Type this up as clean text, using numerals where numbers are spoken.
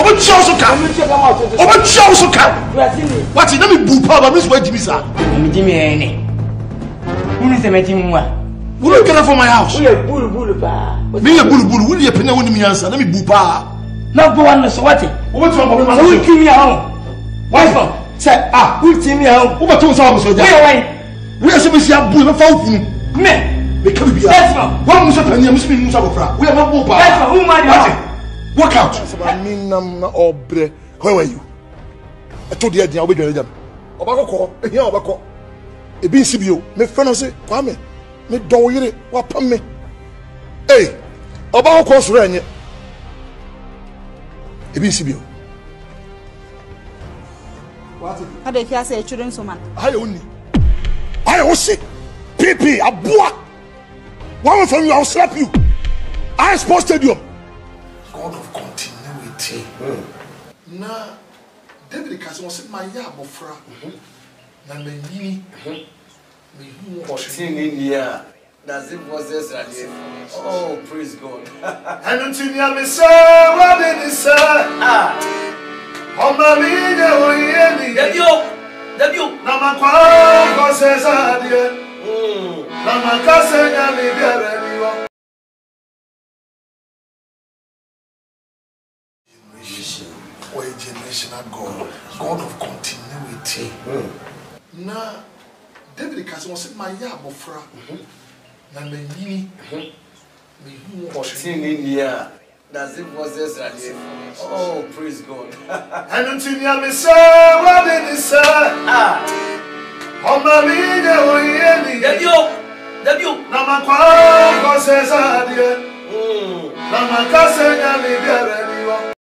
Omo chow so ka. What you me boo pa ba me so Jimmy sir. Me Jimmy ene. Who say me Jimmy wa? Who you get from my house? We a bulu pa. Me a bulu. Who you penya woni me answer? Let me boo pa. Na go one so what? What you want me so who Jimmy home? Why for? Say who Jimmy home? Who ba to so am so ja? We are so me see abu me fa ofunu. Me. Me can be. Yes ma. One muso tanya muso me muso bofra. We are ma boo pa. Yes ma. Who man you? Walk out. I mean nam na obre. Where were you? I told you I will be jam. Obako here obako. E bi nsibio. Me friend say Kwame. Me don yire wa pam me. Hey. Obako ko soro enye. E bi nsibio. What? How dey fear say children so man. Ayo ni. Ayo si. PP abua. One from you I'll slap you. I Sports Stadium. God of continuity. Na David Kasi was my ya bofra. Na me yini. Me hu Continue. That's it was this radio. Oh, praise God. And until you me say what did he say? Omalinya oyeni. Debut. Na makwa ko se sadie. Na makase nya me biare ni wo. Or a generational God of continuity. Na David Kasi was my ya bofra. Na me yini. Me hu Continue. That's it was this radio. Oh, praise God. And until you me say what did he say? Omalinya oyeni. Debut. Na makwa ko se sadie. Na makase nya me biare